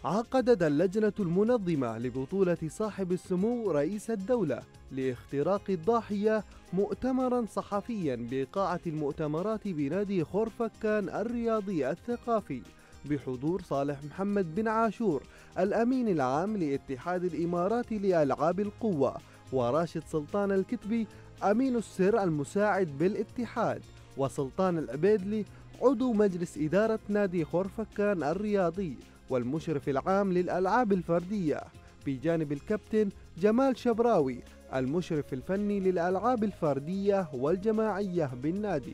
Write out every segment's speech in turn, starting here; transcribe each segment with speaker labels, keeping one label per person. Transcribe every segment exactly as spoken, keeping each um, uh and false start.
Speaker 1: عقدت اللجنة المنظمة لبطولة صاحب السمو رئيس الدولة لاختراق الضاحية مؤتمرا صحفيا بقاعة المؤتمرات بنادي خورفكان الرياضي الثقافي بحضور صالح محمد بن عاشور الأمين العام لاتحاد الإمارات لألعاب القوة، وراشد سلطان الكتبي أمين السر المساعد بالاتحاد، وسلطان العبيدلي عضو مجلس إدارة نادي خورفكان الرياضي والمشرف العام للألعاب الفردية، بجانب الكابتن جمال شبراوي المشرف الفني للألعاب الفردية والجماعية بالنادي.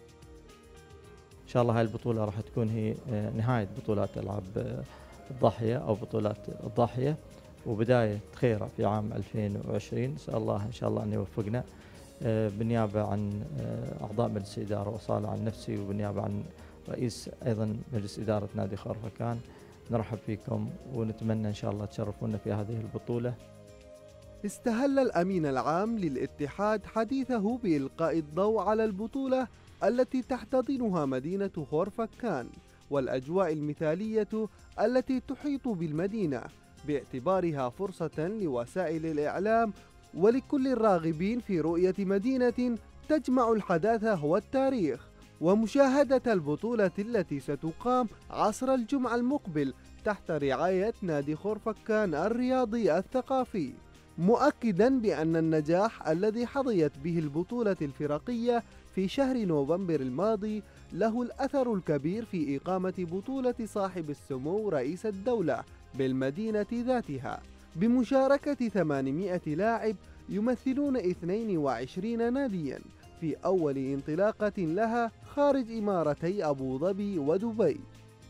Speaker 2: إن شاء الله هاي البطولة راح تكون هي نهاية بطولات ألعاب الضاحية أو بطولات الضاحية وبداية خيرة في عام ألفين وعشرين. نسأل الله إن شاء الله أن يوفقنا بالنيابة عن أعضاء مجلس الإدارة وصالح عن نفسي وبالنيابة عن رئيس أيضا مجلس إدارة نادي خورفكان. نرحب فيكم ونتمنى إن شاء الله تشرفونا في هذه البطولة.
Speaker 1: استهل الأمين العام للاتحاد حديثه بإلقاء الضوء على البطولة التي تحتضنها مدينة خورفكان والأجواء المثالية التي تحيط بالمدينة، باعتبارها فرصة لوسائل الإعلام ولكل الراغبين في رؤية مدينة تجمع الحداثة والتاريخ ومشاهدة البطولة التي ستقام عصر الجمعة المقبل تحت رعاية نادي خورفكان الرياضي الثقافي، مؤكدا بأن النجاح الذي حظيت به البطولة الفرقية في شهر نوفمبر الماضي له الأثر الكبير في إقامة بطولة صاحب السمو رئيس الدولة بالمدينة ذاتها بمشاركة ثمانمائة لاعب يمثلون اثنين وعشرين ناديا في أول انطلاقة لها خارج إمارتي أبو ظبي ودبي.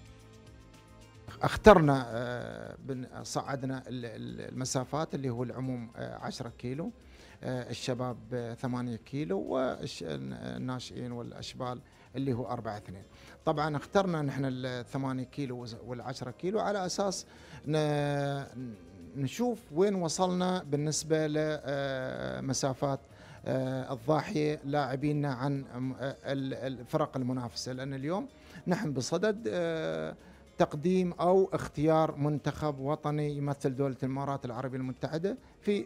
Speaker 3: اخترنا صعدنا المسافات اللي هو العموم عشرة كيلو، الشباب ثمانية كيلو، والناشئين والأشبال اللي هو أربعة اثنين. طبعا اخترنا نحن الثمانية كيلو والعشرة كيلو على أساس نشوف وين وصلنا بالنسبة لمسافات الضاحية لاعبينا عن الفرق المنافسة، لأن اليوم نحن بصدد تقديم أو اختيار منتخب وطني يمثل دولة الإمارات العربية المتحدة في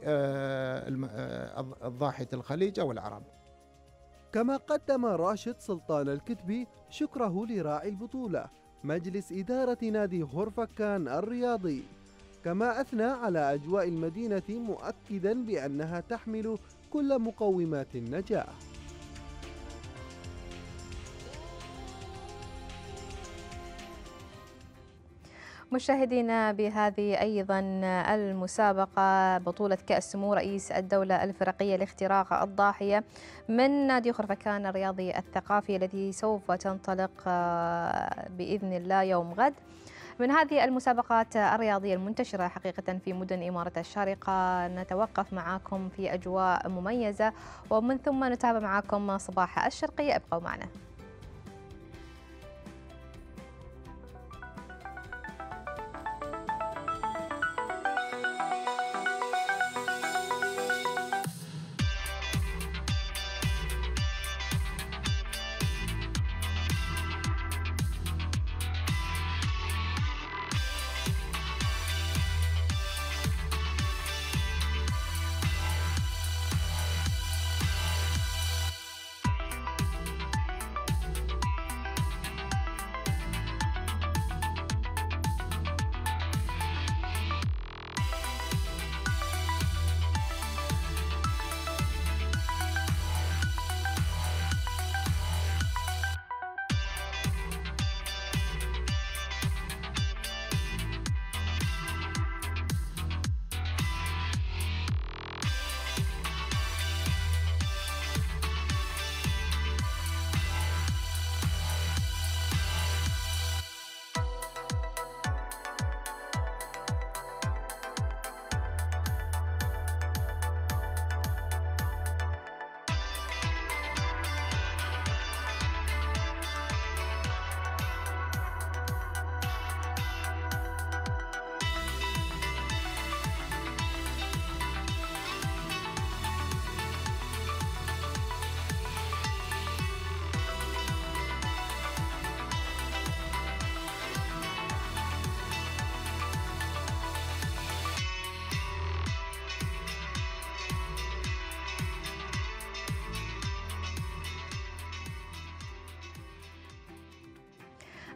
Speaker 3: ضاحية الخليج أو العرب.
Speaker 1: كما قدم راشد سلطان الكتبي شكره لراعي البطولة مجلس إدارة نادي خورفكان الرياضي، كما أثنى على أجواء المدينة مؤكدا بأنها تحمل كل مقومات النجاح.
Speaker 4: مشاهدينا، بهذه أيضا المسابقة بطولة كأس سمو رئيس الدولة الفرقية لاختراق الضاحية من نادي خورفكان الرياضي الثقافي التي سوف تنطلق بإذن الله يوم غد. من هذه المسابقات الرياضية المنتشرة حقيقة في مدن إمارة الشارقة نتوقف معكم في أجواء مميزة ومن ثم نتابع معكم صباح الشرقية. ابقوا معنا.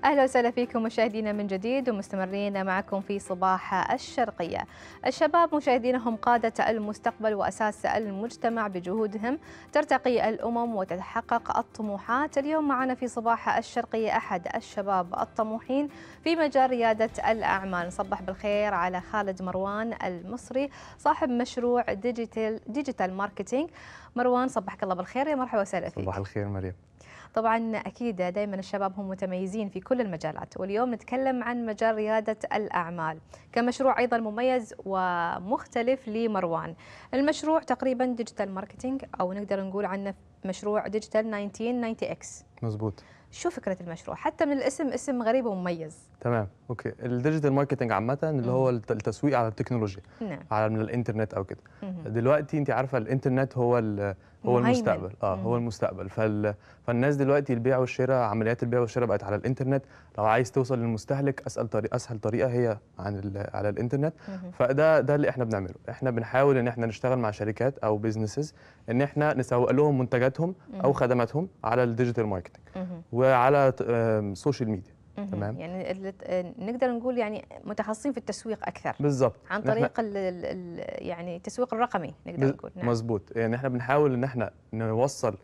Speaker 4: أهلا وسهلا فيكم مشاهدينا من جديد ومستمرين معكم في صباح الشرقية. الشباب مشاهدينا هم قادة المستقبل وأساس المجتمع، بجهودهم ترتقي الأمم وتتحقق الطموحات. اليوم معنا في صباح الشرقية أحد الشباب الطموحين في مجال ريادة الأعمال. نصبح بالخير على خالد مروان المصري، صاحب مشروع ديجيتال ديجيتال ماركتينج. مروان صبحك الله بالخير، يا مرحبا وسهلا فيك.
Speaker 5: صباح الخير مريم.
Speaker 4: طبعا أكيد دائما الشباب هم متميزين في كل المجالات، واليوم نتكلم عن مجال ريادة الأعمال كمشروع أيضا مميز ومختلف لمروان. المشروع تقريبا ديجيتال ماركتينج، أو نقدر نقول عنه مشروع ديجيتال ألف وتسعمئة وتسعين إكس.
Speaker 5: مظبوط.
Speaker 4: شو فكرة المشروع؟ حتى من الاسم اسم غريب ومميز.
Speaker 5: تمام، اوكي. الديجيتال ماركتنج عامة اللي هو التسويق على التكنولوجيا،
Speaker 4: نعم،
Speaker 5: على من الانترنت او كده. دلوقتي انت عارفة الانترنت هو هو
Speaker 4: مهيمن.
Speaker 5: المستقبل، اه
Speaker 4: مم.
Speaker 5: هو المستقبل. فال... فالناس دلوقتي البيع والشراء، عمليات البيع والشراء بقت على الانترنت. لو عايز توصل للمستهلك، اسهل طريقة اسهل طريقة هي عن ال... على الانترنت.
Speaker 4: مم.
Speaker 5: فده ده اللي احنا بنعمله. احنا بنحاول ان احنا نشتغل مع شركات او بيزنسز ان احنا نسوق لهم منتجاتهم او خدماتهم على الديجيتال ماركتنج
Speaker 4: مم.
Speaker 5: وعلى السوشيال ميديا.
Speaker 4: مهم.
Speaker 5: تمام.
Speaker 4: يعني ال- نقدر نقول يعني متخصصين في التسويق اكثر
Speaker 5: بالظبط،
Speaker 4: عن
Speaker 5: إن إحنا-
Speaker 4: طريق ال ال يعني التسويق الرقمي نقدر
Speaker 5: بز-
Speaker 4: نقول. نعم.
Speaker 5: مظبوط. يعني احنا بنحاول ان احنا نوصل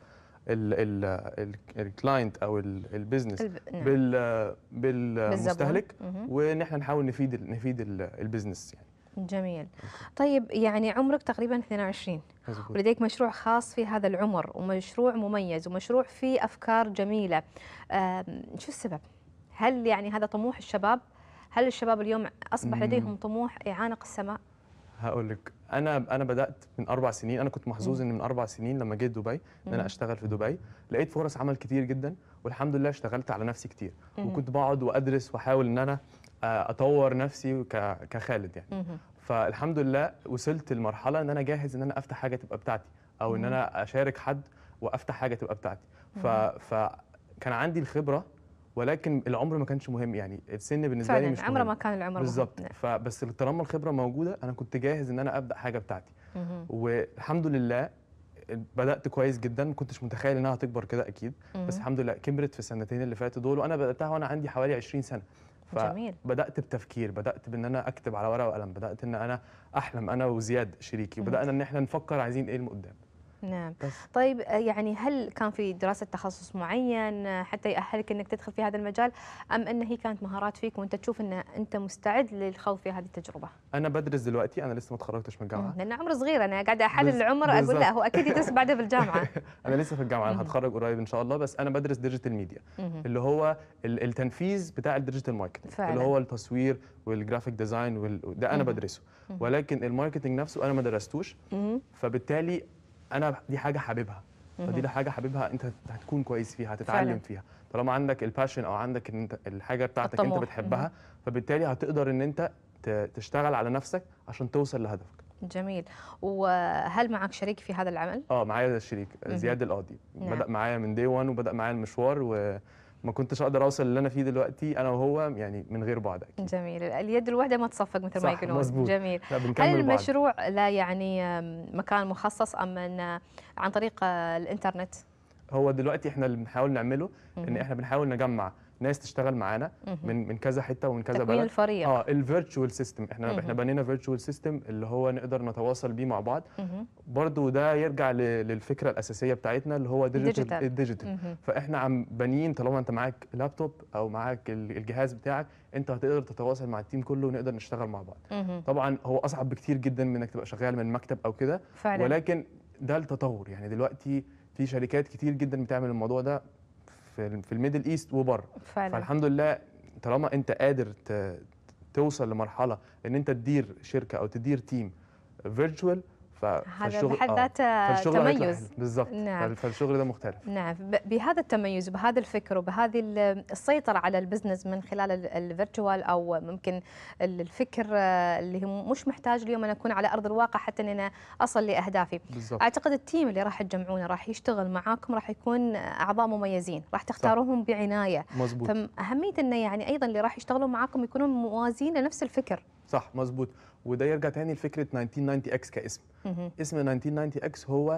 Speaker 5: الكلاينت او ال- البيزنس
Speaker 4: الب... نعم.
Speaker 5: بال بالمستهلك،
Speaker 4: مهم.
Speaker 5: وان احنا نحاول نفيد ال- نفيد ال- البيزنس يعني.
Speaker 4: جميل. طيب يعني عمرك تقريبا اثنين وعشرين،
Speaker 5: مظبوط.
Speaker 4: ولديك مشروع خاص في هذا العمر، ومشروع مميز، ومشروع فيه افكار جميله. آم، شو السبب؟ هل يعني هذا طموح الشباب؟ هل الشباب اليوم اصبح
Speaker 5: مم.
Speaker 4: لديهم طموح يعانق السماء؟
Speaker 5: هقول لك، انا انا بدات من اربع سنين. انا كنت محظوظ ان من اربع سنين لما جيت دبي ان
Speaker 4: مم.
Speaker 5: انا اشتغل في دبي، لقيت فرص عمل كتير جدا، والحمد لله اشتغلت على نفسي كتير.
Speaker 4: مم.
Speaker 5: وكنت بقعد وادرس واحاول ان انا آه، اطور نفسي ك- كخالد يعني.
Speaker 4: مهم.
Speaker 5: فالحمد لله وصلت لمرحله ان انا جاهز ان انا افتح حاجه تبقى بتاعتي، او ان
Speaker 4: مم.
Speaker 5: انا اشارك حد وافتح حاجه تبقى بتاعتي. ف...
Speaker 4: مم.
Speaker 5: فكان عندي الخبره، ولكن العمر ما كانش مهم. يعني السن بالنسبه لي
Speaker 4: فعلا
Speaker 5: مش
Speaker 4: عمره
Speaker 5: مهم.
Speaker 4: ما كان العمر مهم.
Speaker 5: بالظبط.
Speaker 4: نعم.
Speaker 5: فبس طالما الخبره موجوده، انا كنت جاهز ان انا ابدا حاجه بتاعتي.
Speaker 4: مهم.
Speaker 5: والحمد لله بدات كويس جدا. ما كنتش متخيل انها هتكبر كده اكيد، بس
Speaker 4: مهم.
Speaker 5: الحمد لله كبرت في السنتين اللي فاتوا دول، وانا بداتها وانا عندي حوالي عشرين سنه.
Speaker 4: جميل.
Speaker 5: فبدات بتفكير، بدات بان انا اكتب على ورقه وقلم، بدات ان انا احلم انا وزياد شريكي،
Speaker 4: مم.
Speaker 5: وبدانا ان احنا نفكر عايزين ايه لقدام.
Speaker 4: نعم.
Speaker 5: بس
Speaker 4: طيب آه، يعني هل كان في دراسة تخصص معين آه، حتى يأهلك انك تدخل في هذا المجال، ام ان هي كانت مهارات فيك وانت تشوف ان انت مستعد للخوض في هذه التجربة؟
Speaker 5: انا بدرس دلوقتي، انا لسه ما اتخرجتش من الجامعه.
Speaker 4: مم، لان عمر صغير، انا قاعده احلل
Speaker 5: بز-
Speaker 4: العمر اقول لا
Speaker 5: بالظبط.
Speaker 4: هو اكيد يدرس بعده في الجامعة.
Speaker 5: انا لسه في الجامعه،
Speaker 4: مم.
Speaker 5: انا هتخرج قريب ان شاء الله. بس انا بدرس ديجيتال ميديا،
Speaker 4: مهم.
Speaker 5: اللي هو ال- التنفيذ بتاع الديجيتال ماركتنج،
Speaker 4: فعلاً.
Speaker 5: اللي هو التصوير والجرافيك ديزاين وال... ده انا
Speaker 4: مهم.
Speaker 5: بدرسه.
Speaker 4: مهم.
Speaker 5: ولكن الماركتنج نفسه انا ما درستوش،
Speaker 4: مهم.
Speaker 5: فبالتالي انا دي حاجه حاببها.
Speaker 4: مهم.
Speaker 5: فدي حاجه حاببها، انت هتكون كويس فيها،
Speaker 4: فعلاً.
Speaker 5: هتتعلم فيها. طالما عندك الباشن او عندك ان انت الحاجه بتاعتك
Speaker 4: الطموح.
Speaker 5: انت بتحبها، فبالتالي هتقدر ان انت ت- تشتغل على نفسك عشان توصل لهدفك.
Speaker 4: جميل. وهل معك شريك في هذا العمل؟
Speaker 5: اه، معايا الشريك
Speaker 4: مهم.
Speaker 5: زياد القاضي.
Speaker 4: نعم.
Speaker 5: بدا معايا من دي واحد، وبدا معايا المشوار، وما كنتش اقدر اوصل اللي انا فيه دلوقتي انا وهو يعني من غير بعض اكيد.
Speaker 4: جميل. اليد الواحده ما تصفق مثل ما
Speaker 5: صح،
Speaker 4: يقولون.
Speaker 5: مظبوط.
Speaker 4: جميل.
Speaker 5: لا،
Speaker 4: هل
Speaker 5: بنكمل بعض.
Speaker 4: المشروع لا يعني آم، مكان مخصص ام ان عن طريق آه، الانترنت؟
Speaker 5: هو دلوقتي احنا اللي بنحاول نعمله ان
Speaker 4: مهم.
Speaker 5: احنا بنحاول نجمع ناس تشتغل معانا
Speaker 4: مهم.
Speaker 5: من من كذا حته ومن كذا
Speaker 4: تكوين
Speaker 5: بلد.
Speaker 4: الفريق.
Speaker 5: اه، الفيرتشوال سيستم. احنا
Speaker 4: مهم.
Speaker 5: احنا بنينا فيرتشوال سيستم اللي هو نقدر نتواصل بيه مع بعض.
Speaker 4: مهم.
Speaker 5: برضو ده يرجع ل- للفكره الاساسيه بتاعتنا اللي هو
Speaker 4: ديجيتال.
Speaker 5: ديجيتال الديجيتال.
Speaker 4: مهم.
Speaker 5: فاحنا عم بنين، طالما انت معاك لابتوب او معاك ال- الجهاز بتاعك، انت هتقدر تتواصل مع التيم كله ونقدر نشتغل مع بعض.
Speaker 4: مهم.
Speaker 5: طبعا هو اصعب بكتير جدا من انك تبقى شغال من مكتب او كده،
Speaker 4: فعلا.
Speaker 5: ولكن ده التطور. يعني دلوقتي في شركات كتير جدا بتعمل الموضوع ده في في الميدل ايست وبره.
Speaker 4: فعلا.
Speaker 5: فالحمد لله طالما انت قادر ت- توصل لمرحله ان انت تدير شركه او تدير تيم فيرتشوال،
Speaker 4: هذا بحد ذاته
Speaker 5: فالشغل هيطلع
Speaker 4: تميز.
Speaker 5: حلو. بالظبط.
Speaker 4: نعم.
Speaker 5: فال- فالشغل ده مختلف.
Speaker 4: نعم. ب- بهذا التميز وبهذا الفكر وبهذه ال- السيطرة على البزنس من خلال الفيرتشوال، أو ممكن ال- الفكر آه، اللي هو مش محتاج اليوم أن أكون على أرض الواقع حتى أن أنا أصل لأهدافي.
Speaker 5: بالظبط.
Speaker 4: أعتقد التيم اللي راح تجمعونه راح يشتغل معاكم راح يكون أعضاء مميزين، راح تختاروهم بعناية.
Speaker 5: مظبوط.
Speaker 4: فأهمية أنه يعني أيضا اللي راح يشتغلوا معاكم يكونون موازين لنفس الفكر.
Speaker 5: صح، مظبوط. وده يرجع تاني لفكره ألف وتسعمئة وتسعين إكس كاسم.
Speaker 4: مهم.
Speaker 5: اسم ألف وتسعمئة وتسعين إكس هو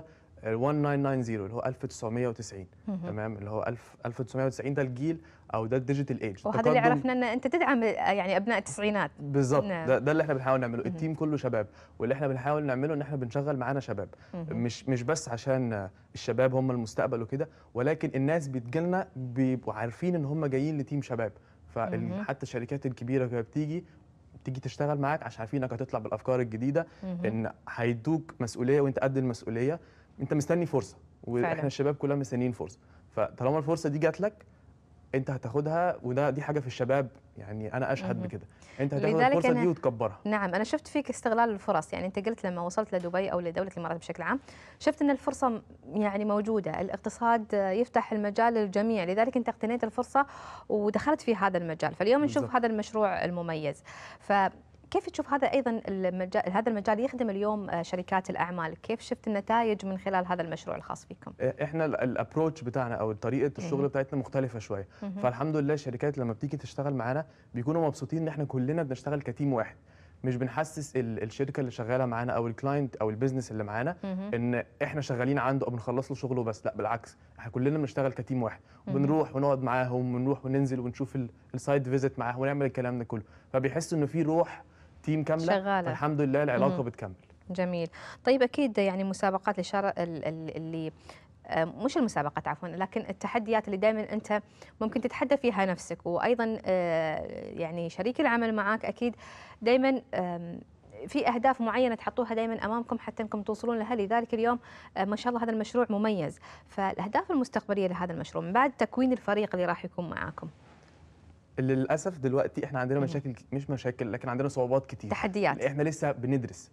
Speaker 5: ال ألف وتسعمية وتسعين اللي هو ألف وتسعمية وتسعين. تمام، اللي هو ألف وتسعمية وتسعين ده الجيل او ده الديجيتال ايج.
Speaker 4: وهذا اللي عرفنا ان انت تدعم يعني ابناء التسعينات.
Speaker 5: بالظبط.
Speaker 4: نعم.
Speaker 5: ده, ده اللي احنا بنحاول نعمله. التيم كله شباب، واللي احنا بنحاول نعمله ان احنا بنشغل معانا شباب. مش مش بس عشان الشباب هم المستقبل وكده، ولكن الناس بتجيلنا بيبقوا عارفين ان هم جايين لتيم شباب. فحتى الشركات الكبيره كده بتيجي تيجي تشتغل معاك عشان عارفين انك هتطلع بالافكار الجديده، ان هيدوك مسؤوليه وانت قد المسؤوليه. انت مستني فرصه، واحنا فعلا. الشباب كلنا مستنيين فرصه. فطالما الفرصه دي جات لك انت هتاخدها، وده دي حاجه في الشباب يعني انا اشهد بكده. انت هتاخد الفرصه دي وتكبرها.
Speaker 4: نعم، انا شفت فيك استغلال الفرص. يعني انت قلت لما وصلت لدبي او لدوله الامارات بشكل عام شفت ان الفرصه يعني موجوده، الاقتصاد يفتح المجال للجميع، لذلك انت اقتنيت الفرصه ودخلت في هذا المجال. فاليوم نشوف بالزبط. هذا المشروع المميز. ف كيف تشوف هذا ايضا المجال هذا المجال يخدم اليوم شركات الاعمال؟ كيف شفت النتائج من خلال هذا المشروع الخاص فيكم؟
Speaker 5: احنا الابروتش بتاعنا او طريقه الشغل بتاعتنا مختلفه شويه. فالحمد لله الشركات لما بتيجي تشتغل معانا بيكونوا مبسوطين ان احنا كلنا بنشتغل كتيم واحد. مش بنحسس الشركه اللي شغاله معانا او الكلاينت او البيزنس اللي معانا ان احنا شغالين عنده او بنخلص له شغله بس. لا بالعكس، احنا كلنا بنشتغل كتيم واحد، وبنروح ونقعد معاهم ونروح وننزل ونشوف السايد فيزيت معاهم ونعمل الكلام ده كله. فبيحسوا انه في روح تيم كامله شغالة. الحمد لله العلاقه مم. بتكمل.
Speaker 4: جميل. طيب اكيد يعني مسابقات الشر... اللي مش المسابقات عفوا، لكن التحديات اللي دائما انت ممكن تتحدى فيها نفسك، وايضا يعني شريك العمل معك اكيد دائما في اهداف معينه تحطوها دائما امامكم حتى انكم توصلون لها. لذلك اليوم ما شاء الله هذا المشروع مميز. فالاهداف المستقبليه لهذا المشروع من بعد تكوين الفريق اللي راح يكون معاكم؟
Speaker 5: للاسف دلوقتي احنا عندنا مشاكل، مش مشاكل لكن عندنا صعوبات كتير،
Speaker 4: تحديات.
Speaker 5: احنا لسه بندرس.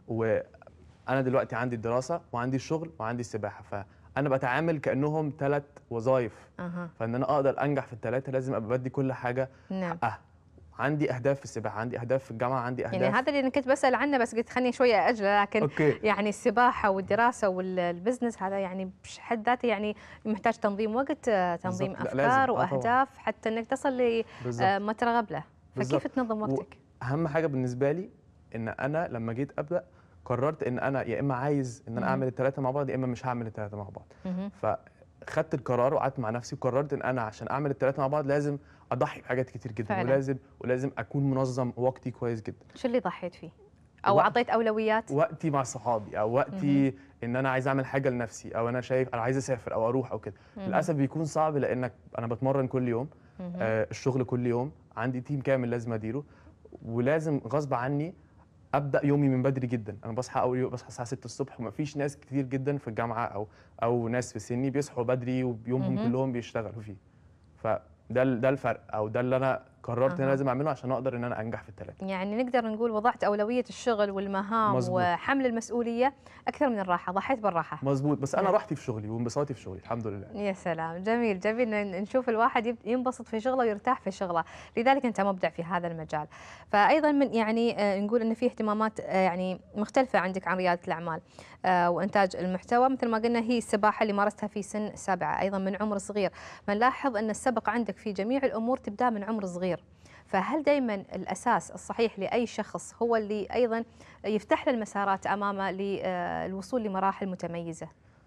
Speaker 5: وانا دلوقتي عندي الدراسه وعندي الشغل وعندي السباحه، فانا بتعامل كانهم ثلاث وظائف. أه. فان انا اقدر انجح في الثلاثه لازم ابقى بدي كل حاجه نعم. حقها. عندي اهداف في السباحه، عندي اهداف في الجامعه، عندي اهداف
Speaker 4: يعني هذا اللي انا كنت بسال عنه، بس قلت خليني شويه اجله. لكن
Speaker 5: أوكي.
Speaker 4: يعني السباحه والدراسه والبزنس هذا يعني بحد ذاته يعني محتاج تنظيم وقت، تنظيم بالزبط. افكار واهداف آه حتى انك تصل لما ترغب له. فكيف تنظم وقتك؟
Speaker 5: اهم حاجه بالنسبه لي ان انا لما جيت ابدا قررت ان انا يا اما عايز ان انا اعمل الثلاثه مع بعض يا اما مش هعمل الثلاثه مع بعض. فخدت القرار وقعدت مع نفسي وقررت ان انا عشان اعمل الثلاثه مع بعض لازم اضحي بحاجات كتير جدا فعلا. ولازم ولازم اكون منظم وقتي كويس جدا.
Speaker 4: شو اللي ضحيت فيه؟ او اعطيت اولويات؟
Speaker 5: وقتي مع صحابي، او وقتي ان انا عايز اعمل حاجه لنفسي، او انا شايف انا عايز اسافر او اروح او كده. للاسف بيكون صعب لانك انا بتمرن كل يوم، آه الشغل كل يوم، عندي تيم كامل لازم اديره، ولازم غصب عني ابدا يومي من بدري جدا. انا بصحى اول يوم بصحى الساعه ستة الصبح، ومفيش ناس كتير جدا في الجامعه او او ناس في سني بيصحوا بدري وبيومهم كلهم بيشتغلوا فيه. فده ده الفرق، او ده اللي انا قررت أه. ان انا لازم اعمله عشان اقدر ان انا انجح في الثلاثه.
Speaker 4: يعني نقدر نقول وضعت اولويه الشغل والمهام مزبوط. وحمل المسؤوليه اكثر من الراحه، ضحيت بالراحه.
Speaker 5: مظبوط. بس انا راحتي في شغلي وانبساطي في شغلي الحمد لله.
Speaker 4: يا سلام، جميل جميل نشوف الواحد ينبسط في شغله ويرتاح في شغله، لذلك انت مبدع في هذا المجال. فايضا من يعني نقول ان في اهتمامات يعني مختلفه عندك عن رياده الاعمال وانتاج المحتوى. مثل ما قلنا هي السباحه اللي مارستها في سن سبعه ايضا من عمر صغير. فنلاحظ ان السبق عندك في جميع الامور تبدا من عمر صغير. فهل دائما الاساس الصحيح لاي شخص هو اللي ايضا يفتح له المسارات امامه للوصول لمراحل متميزه؟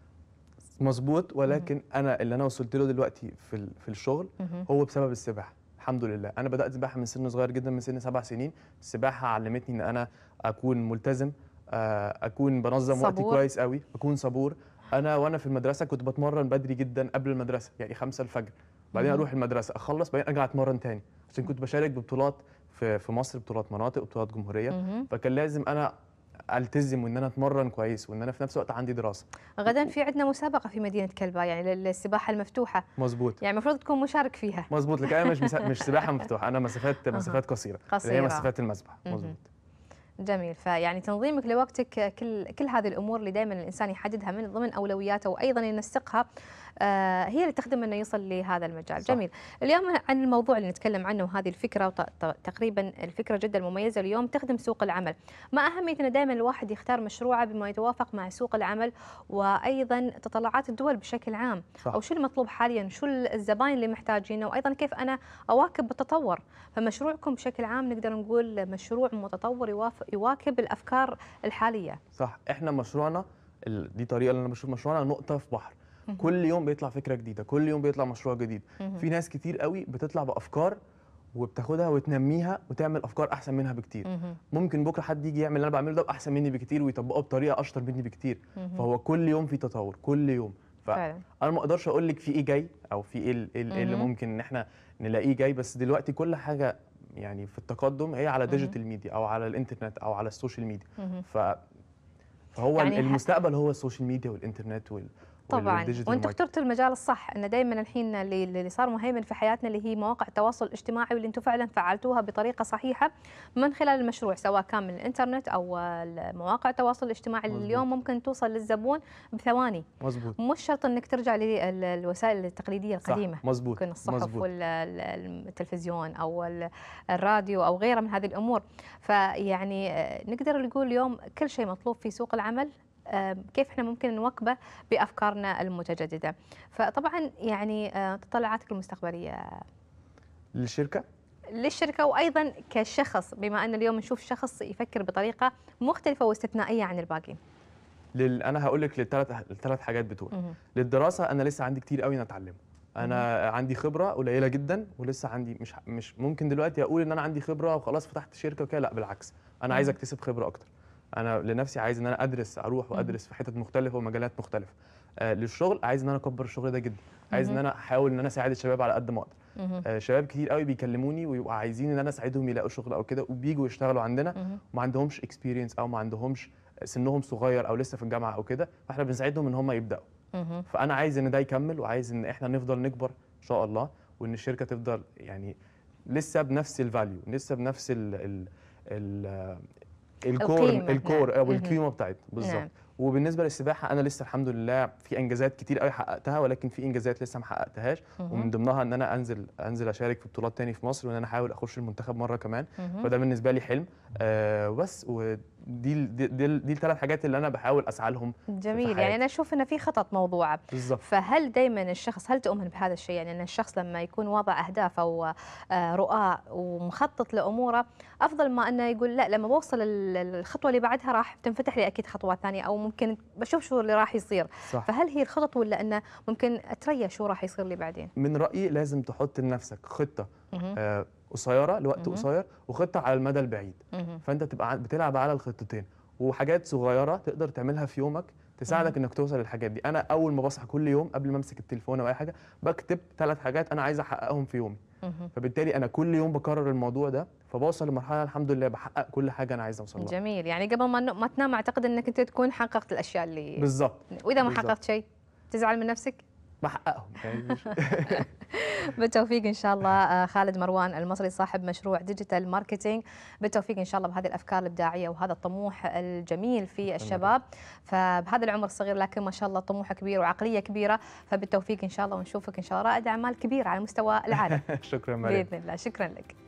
Speaker 5: مظبوط. ولكن مم. انا اللي انا وصلت له دلوقتي في في الشغل مم. هو بسبب السباحه. الحمد لله انا بدات سباحه من سن صغير جدا، من سن سبع سنين. السباحه علمتني ان انا اكون ملتزم، اكون بنظم صبور. وقتي كويس قوي، اكون صبور. انا وانا في المدرسه كنت بتمرن بدري جدا قبل المدرسه، يعني خمسة الفجر، بعدين اروح المدرسه اخلص بعدين ارجع اتمرن تاني، عشان كنت بشارك ببطولات في في مصر، بطولات مناطق وبطولات جمهوريه. فكان لازم انا التزم وان انا اتمرن كويس وان انا في نفس الوقت عندي دراسه.
Speaker 4: غدا في عندنا مسابقه في مدينه كلبا يعني للسباحه المفتوحه.
Speaker 5: مظبوط.
Speaker 4: يعني المفروض تكون مشارك فيها.
Speaker 5: مظبوط. لكن انا مش مش سباحه مفتوحه، انا مسافات مسافات قصيره اللي هي مسافات المسبح. مظبوط.
Speaker 4: جميل. فيعني تنظيمك لوقتك كل كل هذه الامور اللي دائما الانسان يحددها من ضمن اولوياته وايضا ينسقها آه هي اللي تخدم انه يوصل لهذا المجال. صح. جميل. اليوم عن الموضوع اللي نتكلم عنه وهذه الفكره وتقريبا الفكره جدا مميزه اليوم تخدم سوق العمل. ما اهميه ان دائما الواحد يختار مشروعه بما يتوافق مع سوق العمل وايضا تطلعات الدول بشكل عام. صح. او شو المطلوب حاليا، شو الزباين اللي محتاجينه، وايضا كيف انا اواكب التطور. فمشروعكم بشكل عام نقدر نقول مشروع متطور يواكب الافكار الحاليه.
Speaker 5: صح. احنا مشروعنا ال- دي طريقه اللي انا بشوف مشروعنا نقطه في بحر. كل يوم بيطلع فكره جديده، كل يوم بيطلع مشروع جديد. في ناس كتير قوي بتطلع بافكار وبتاخدها وتنميها وتعمل افكار احسن منها بكتير. ممكن بكره حد يجي يعمل اللي انا بعمله ده احسن مني بكتير ويطبقه بطريقه اشطر مني بكتير. فهو كل يوم في تطور، كل يوم.
Speaker 4: فعلا.
Speaker 5: فانا ما اقدرش اقول لك في ايه جاي او في ايه ال- ال- إيه اللي ممكن ان احنا نلاقيه جاي، بس دلوقتي كل حاجه يعني في التقدم هي على ديجيتال ميديا او على الانترنت او على السوشيال ميديا. ف فهو
Speaker 4: يعني
Speaker 5: يعني المستقبل هو السوشيال ميديا والانترنت وال
Speaker 4: طبعا.
Speaker 5: والديجيتال
Speaker 4: وانت
Speaker 5: ماركتينج.
Speaker 4: اخترت المجال الصح، ان دائما الحين اللي اللي صار مهيمن في حياتنا اللي هي مواقع التواصل الاجتماعي، واللي انتم فعلا فعلتوها بطريقه صحيحه من خلال المشروع، سواء كان من الانترنت او مواقع التواصل الاجتماعي اللي
Speaker 5: مظبوط.
Speaker 4: اليوم ممكن توصل للزبون بثواني.
Speaker 5: مظبوط.
Speaker 4: مش شرط انك ترجع للوسائل التقليديه
Speaker 5: صح.
Speaker 4: القديمه،
Speaker 5: مظبوط.
Speaker 4: ممكن الصحف
Speaker 5: مظبوط.
Speaker 4: والتلفزيون او ال- الراديو او غيره من هذه الامور. فيعني آه، نقدر نقول اليوم كل شيء مطلوب في سوق العمل، آه، كيف احنا ممكن نواكبه بافكارنا المتجدده. فطبعا يعني آه، تطلعاتك المستقبليه
Speaker 5: للشركه
Speaker 4: للشركه وايضا كشخص، بما ان اليوم نشوف شخص يفكر بطريقه مختلفه واستثنائيه عن الباقيين.
Speaker 5: لل... انا هقول لك للثلاث الثلاث حاجات بتوعي. للدراسه انا لسه عندي كتير قوي نتعلمه. انا عندي خبره قليله جدا ولسه عندي مش مش ممكن دلوقتي اقول ان انا عندي خبره وخلاص فتحت شركه وكده، لا بالعكس، انا عايز اكتسب خبره اكتر. انا لنفسي عايز ان انا ادرس، اروح وادرس في حتت مختلفه ومجالات مختلفه. آه للشغل عايز ان انا اكبر الشغل ده جدا، عايز ان انا احاول ان انا اساعد الشباب على قد ما اقدر. آه شباب كتير قوي بيكلموني ويبقوا عايزين ان انا اساعدهم يلاقوا شغل او كده، وبييجوا يشتغلوا عندنا وما عندهمش اكسبيرينس او ما عندهمش سنهم صغير او لسه في الجامعه او كده، فاحنا بنساعدهم ان هم يبداوا. فانا عايز ان ده يكمل، وعايز ان احنا نفضل نكبر ان شاء الله، وان الشركه تفضل يعني لسه بنفس الفاليو، لسه بنفس ال ال ال الكور
Speaker 4: القيمة.
Speaker 5: الكور
Speaker 4: نعم.
Speaker 5: او القيمه بتاعتنا بالظبط.
Speaker 4: نعم.
Speaker 5: وبالنسبه للسباحه انا لسه الحمد لله في انجازات كتير قوي حققتها، ولكن في انجازات لسه ما حققتهاش، ومن ضمنها ان انا انزل انزل اشارك في بطولات تاني في مصر، وان انا احاول اخش المنتخب مره كمان. فده بالنسبه لي حلم. آه بس ودي دي دي, دي الثلاث حاجات اللي انا بحاول اسعى لهم.
Speaker 4: جميل. يعني انا اشوف انه في خطط موضوعه
Speaker 5: بالظبط.
Speaker 4: فهل دايما الشخص، هل تؤمن بهذا الشيء، يعني ان الشخص لما يكون واضع اهداف او آه، رؤى ومخطط لاموره، افضل ما انه يقول لا لما بوصل الخطوه اللي بعدها راح تنفتح لي اكيد خطوات ثانيه، او ممكن بشوف شو اللي راح يصير.
Speaker 5: صح.
Speaker 4: فهل هي الخطط، ولا انه ممكن اتريا شو راح يصير لي بعدين؟
Speaker 5: من رايي لازم تحط لنفسك خطه آه قصيره لوقت قصير، وخطه على المدى البعيد. فانت تبقى بتلعب على الخطتين، وحاجات صغيره تقدر تعملها في يومك تساعدك انك توصل للحاجات دي. انا اول ما بصحى كل يوم قبل ما امسك التليفون او اي حاجه بكتب ثلاث حاجات انا عايز احققهم في يومي. فبالتالي انا كل يوم بكرر الموضوع ده، فبوصل لمرحله الحمد لله بحقق كل حاجه انا عايز اوصل لها.
Speaker 4: جميل. يعني قبل ما ما تنام اعتقد انك انت تكون حققت الاشياء اللي
Speaker 5: بالظبط.
Speaker 4: واذا ما
Speaker 5: بالزبط.
Speaker 4: حققت شيء تزعل من نفسك؟
Speaker 5: بحققهم يعني.
Speaker 4: بالتوفيق ان شاء الله. آه، خالد مروان المصري صاحب مشروع ديجيتال ماركتينج، بالتوفيق ان شاء الله بهذه الافكار الابداعيه وهذا الطموح الجميل في الشباب. فبهذا العمر الصغير لكن ما شاء الله طموح كبير وعقليه كبيره، فبالتوفيق ان شاء الله، ونشوفك ان شاء الله رائد اعمال كبير على مستوى العالم.
Speaker 5: شكرا مريم.
Speaker 4: باذن الله. شكرا لك.